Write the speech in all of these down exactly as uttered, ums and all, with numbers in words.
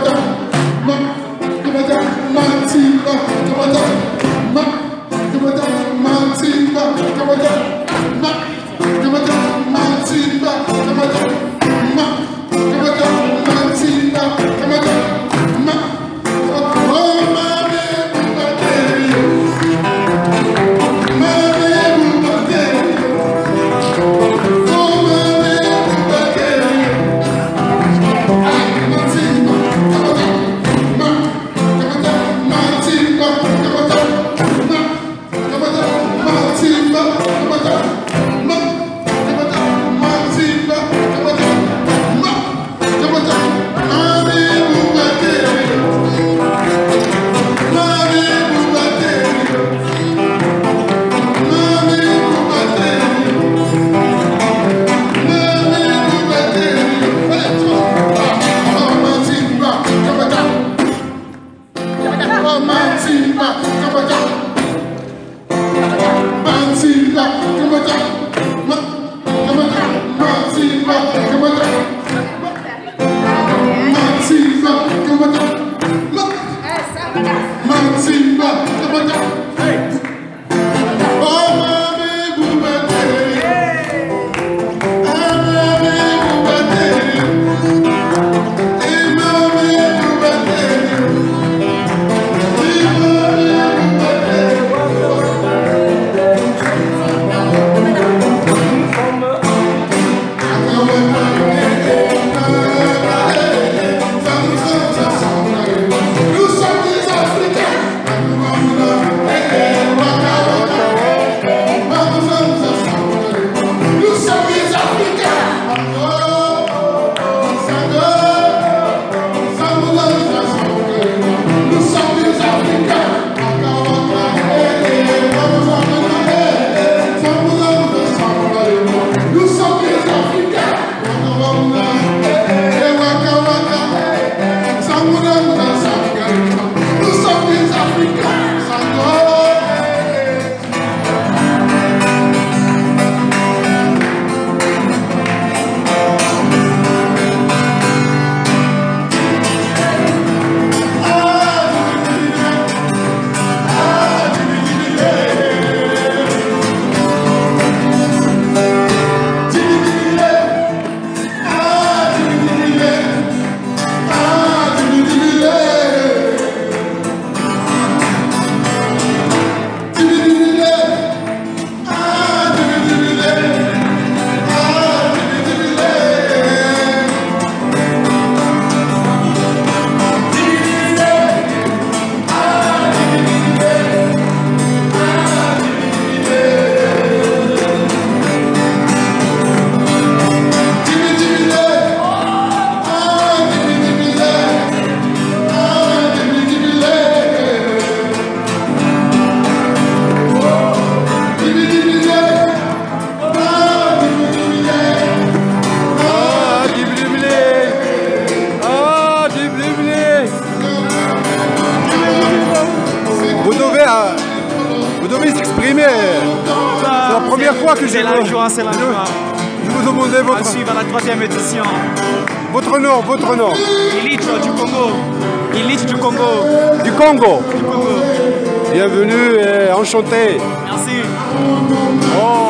fois que j'ai la joie, c'est la joie. Je vous demandais votre... À suivre à la troisième édition. Votre nom, votre nom. Illich du Congo. Illich du Congo. Du Congo. Du Congo. Bienvenue et enchanté. Merci. Oh.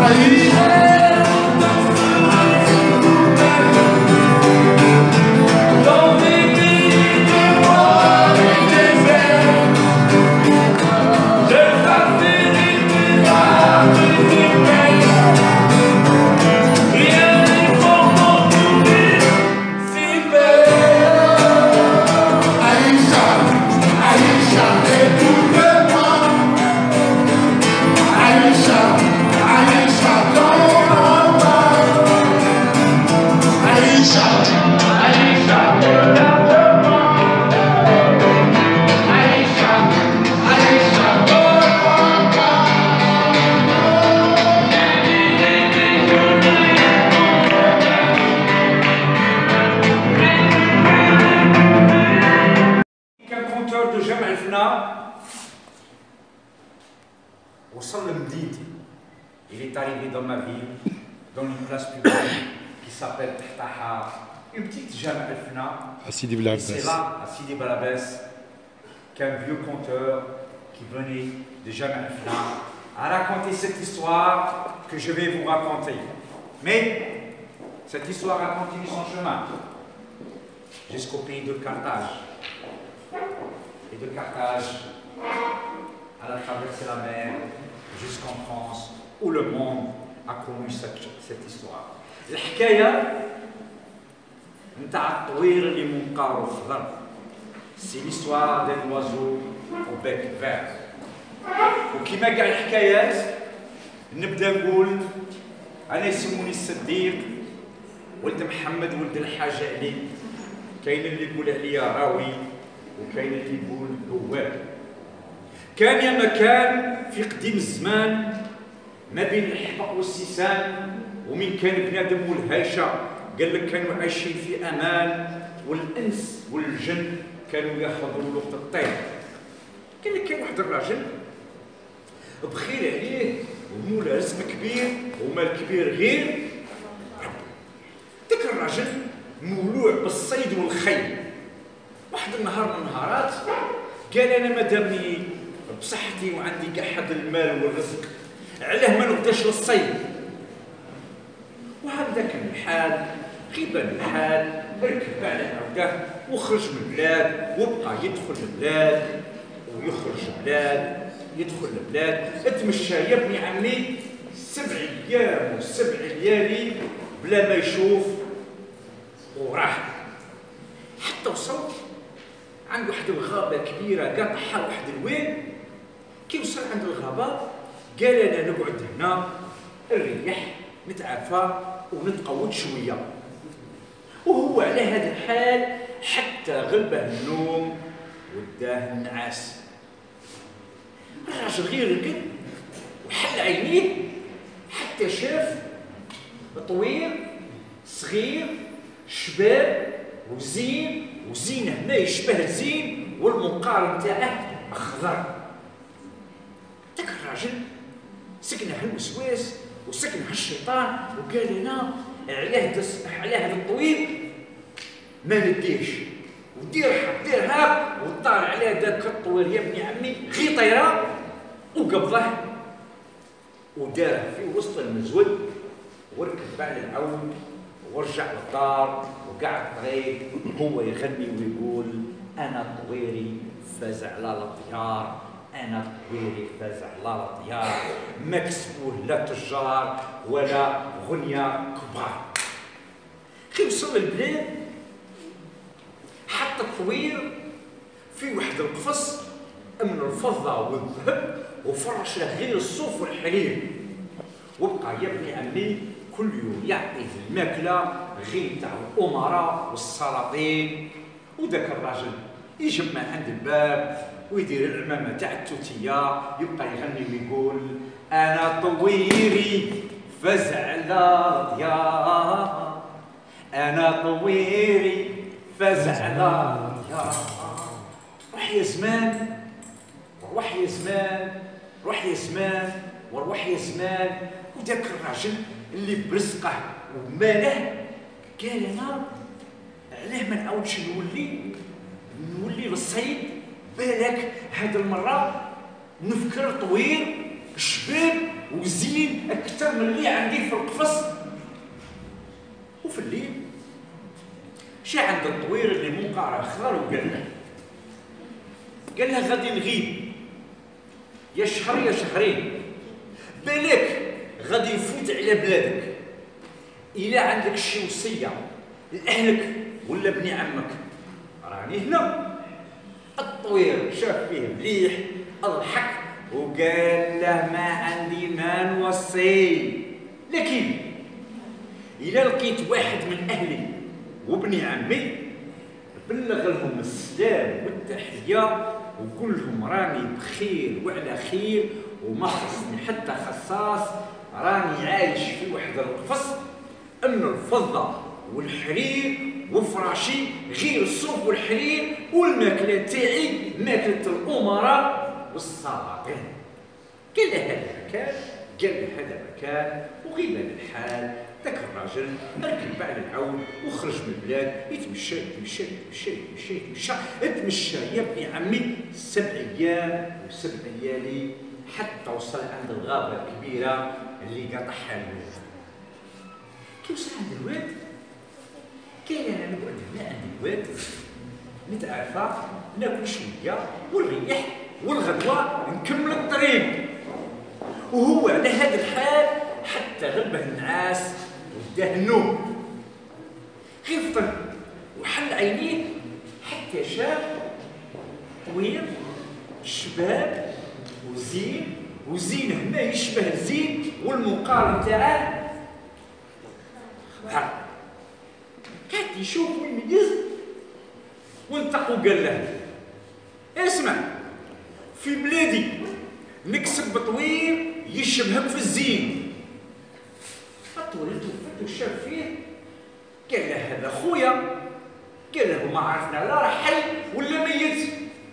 Il est arrivé dans ma ville, dans une place publique qui s'appelle Tahtaha, une petite Jam al-Fna. À Sidi Bel Abbas. C'est là, à Sidi Bel Abbas, qu'un vieux conteur qui venait de Jam al-Fna a raconté cette histoire que je vais vous raconter. Mais cette histoire a continué son chemin jusqu'au pays de Carthage. Et de Carthage, elle a traversé la mer jusqu'en France, où le monde a connu cette, cette histoire. C'est l'histoire d'un oiseau au bec vert. وكما كاع الحكايات نبدا نقول انا يسموني الصديق ولد محمد ولد الحاج علي. كاين اللي يقول عليا راوي وكاين اللي يقول بواب. كان يا مكان في قديم الزمان ما بين الحبق والسيسان، ومن كان بنادم والهيشه قال لك كانوا عايشين في امان، والانس والجن كانوا يحضروا له الطير. قال لك كان واحد الراجل بخير عليه ومولا رزق كبير ومال كبير غير ذاك الراجل مولوع بالصيد والخيل. واحد النهار من النهارات قال انا مادامني بصحتي وعندي كاع حد المال والرزق علاه ما نغداش للصيد. وهكذا كان الحال، غيبان الحال، ركب على عوده وخرج من البلاد وبقى يدخل البلاد ويخرج البلاد يدخل البلاد. اتمشى يا ابني عمي سبع ايام وسبع ليالي بلا ما يشوف وراح حتى وصل عند واحد الغابه كبيره كاع طحا واحد الوين. كي وصل عند الغابه قال انا نقعد هنا نريح نتعافى ونتقود شويه. وهو على هذا الحال حتى غلبه النوم وداه النعاس. الراجل غير رقد وحل عينيه حتى شاف طويل صغير شباب وزين وزين هنا يشبه زين والمنقار نتاعه اخضر. داك الراجل سكنه الوسواس وسكنه الشيطان وقال انا علاه علاه هذا الطويل ما نديش ودير ديرها وطار على ذاك الطويل يا ابن عمي غي طيره وقبضه وداره في وسط المزود وركب على العود ورجع للدار وقعد طريق هو يغني ويقول انا طويري فاز على الطيار، انا طويري فاز على الطيار، ما كسبوه لا تجار ولا غنيا كبار. كي وصل للبلاد حط الطوير في واحد القفص من الفضه والذهب وفرش له غير الصوف والحرير، وبقى يا ابني عمي كل يوم يعطيه الماكله غير تاع الامراء والسلاطين. وذاك الراجل يجمع عند الباب ويدير العمامه تاع التوتيه يبقى يغني ويقول انا طويري فاز على الديار، انا طويري فاز على الديار. روح يا زمان وروح يا زمان روح يا زمان وروح يا زمان. وذاك الراجل اللي برزقه وماله قال انا علاه ما نعاودش نولي نولي للصيد، بالك هاد المره نفكر طويل شباب وزين اكثر من اللي عندي في القفص. وفي الليل جا عند الطوير اللي منقار خضر وقال له قال له غادي نغيب يا شهر يا شهرين، بالك غادي نفوت على بلادك، إلا عندك شي وصية لأهلك ولا بني عمك راني هنا. الطوير شاف فيه مليح اضحك وقال له ما عندي ما نوصي، لكن إلا لقيت واحد من أهلي وابن عمي بلغ لهم السلام والتحية وقول لهم راني بخير وعلى خير وما خصني حتى خصاص، راني عايش في واحد القفص أن الفضة والحرير وفراشي غير الصوف والحرير، والماكلة تاعي ماكلة الأمراء والسلاطين. قال له هذا مكان، قال له هذا مكان، وغيب الحال ذاك الراجل ركب على العون وخرج من البلاد يتمشى يتمشى يتمشى يتمشى يتمشى يتمشى يا ابني عمي سبع ايام وسبع ليالي حتى وصل عند الغابه الكبيره اللي قاطعها الواد. كي وصل عند الواد قال انا نقعد هنا عند الواد نتعافى ناكل شويه ونريح والغدوه نكمل الطريق. وهو على هذا الحال حتى غلبه النعاس وداه النوم، غير فطر وحل عينيه حتى شاف طويل شباب وزين، وزين هنا يشبه الزين والمقارن تاعه قاعد يشوف ويميز وانطق وقال له اسمع في بلادي نكسب طويل يشبهك في الزين. الطويل تفت وشاف فيه قال له هذا خويا، قال له ما عرفنا لا راه حي ولا ميت.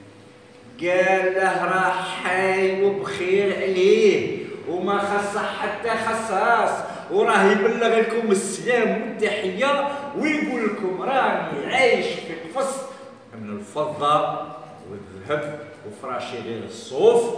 قال له راه حي وبخير عليه وما خصه حتى خصاص، وراه يبلغ لكم السلام والتحيه ويقول لكم راني عايش في قفص من الفضه والذهب وفراشي غير الصوف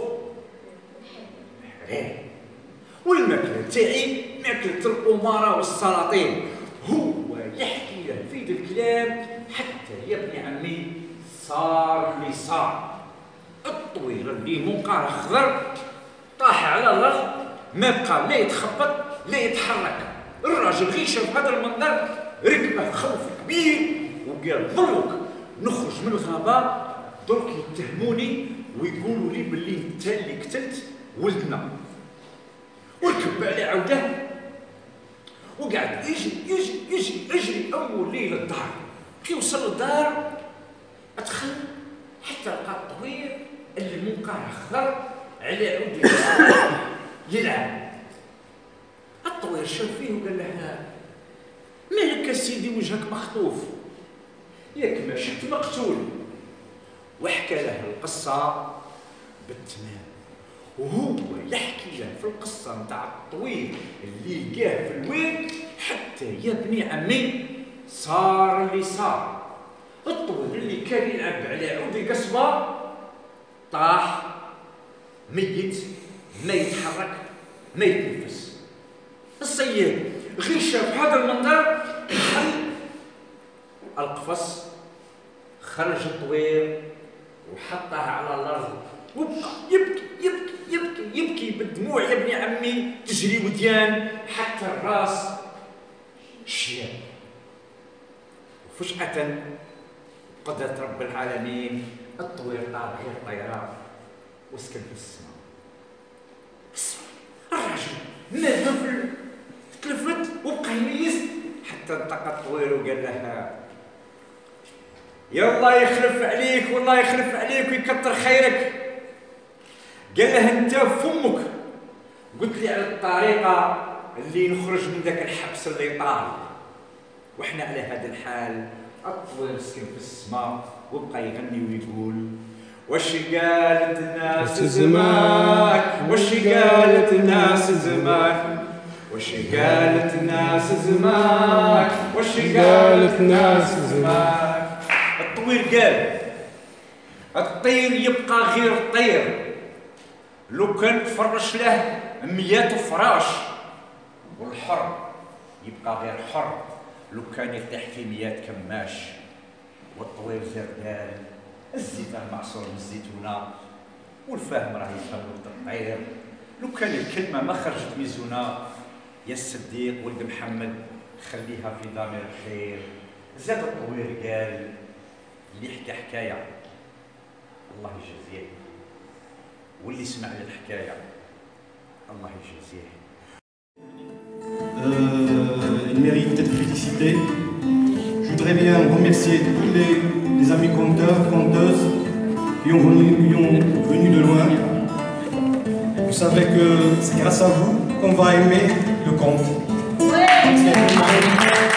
حرير، والماكله تاعي ماكله الامراء والسلاطين. هو يحكي له في ذا الكلام حتى يا ابن عمي صار اللي صار. الطويل اللي منقار خضر طاح على الارض ما بقى لا يتخبط لا يتحرك. الراجل غير شاف هذا المنظر ركبه خوف كبير وقال ضرك نخرج من الغابه درك يتهموني ويقولوا لي باللي انت اللي قتلت ولدنا. وركب على عوده وقعد يجري يجري يجري يجري اول ليل للدار. كي وصل للدار ادخل حتى لقى الطويل اللي منقار خضر على عود يلعب. الطويل شاف فيه وقال له مالك سيدي وجهك مخطوف ياك ما شفت مقتول. وحكى له القصه بالتمام، وهو يحكي له في القصه نتاع الطويل اللي لقاه في الواد حتى يا ابني عمي صار اللي صار. الطويل اللي كان يلعب على عود القصبه طاح ميت ما يتحرك ما يتنفس. الصياد غير شاف هذا المنظر دخل القفص، خرج الطويل وحطه على الارض وبقى يبكي يبكي يبكي يبكي بالدموع يا ابن عمي تجري وديان حتى الراس شياب. وفجأة قدرة رب العالمين الطويل طار غير طيران وسكن في السماء. الراجل نزل تلفت وبقى يميز حتى انطق الطويل وقال له يا الله يخلف عليك والله يخلف عليك ويكثر خيرك. قال له انت فمك قلت لي على الطريقه اللي نخرج من ذاك الحبس اللي طال. واحنا على هذا الحال الطويل سكن في السماء وبقى يغني ويقول وش قالت الناس زمان وش قالت الناس زمان وش قالت الناس زمان وش قالت الناس زمان. الطويل قال الطير يبقى غير طير لو كان تفرش له ميات فراش والحر يبقى غير حر لو كان يطيح في ميات كماش والطويل زردال الزيت المعصور من الزيتونه والفاهم راه يفهم التطعير لو كان الكلمه ما خرجت ميزونه يا الصديق ولد محمد خليها في ضمير الخير. زاد الطويل قال اللي حكى حكايه الله يجازيه واللي سمع الحكايه الله يجازيه. Euh, il mérite d'être félicité. Je voudrais bien remercier tous les, les amis conteurs, conteuses qui ont venu, qui ont venu de loin. Vous savez que c'est grâce à vous qu'on va aimer le conte. Ouais.